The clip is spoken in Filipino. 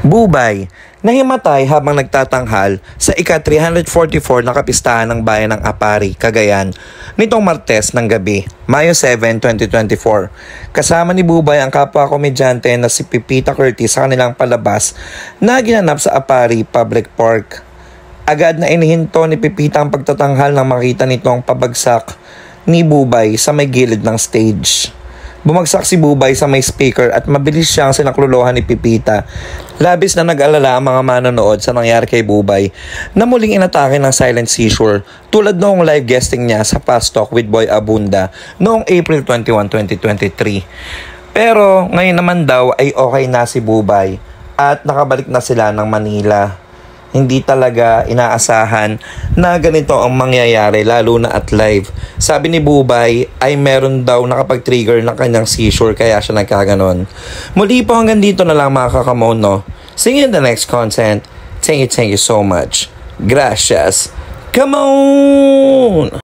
Boobay nahimatay habang nagtatanghal sa ika-344 na kapistahan ng bayan ng Aparri, Cagayan nitong Martes ng gabi, Mayo 7, 2024. Kasama ni Boobay ang kapwa-komedyante na si Pepita sa kanilang palabas na ginanap sa Aparri Public Park. Agad na inihinto ni Pepita ang pagtatanghal nang makita nitong pabagsak ni Boobay sa may gilid ng stage. Bumagsak si Boobay sa may speaker at mabilis siyang sinaklolohan ni Pepita. Labis na nag-alala ang mga manonood sa nangyari kay Boobay na muling inatake ng silent seizure tulad noong live guesting niya sa Fast Talk with Boy Abunda noong April 21, 2023. Pero ngayon naman daw ay okay na si Boobay at nakabalik na sila ng Manila. Hindi talaga inaasahan na ganito ang mangyayari lalo na at live. Sabi ni Boobay ay meron daw nakapag-trigger ng kanyang seizure kaya siya nagkaganon. Muli po hanggang dito na lang mga kakamono. See you in the next content. Thank you so much. Gracias. Come on!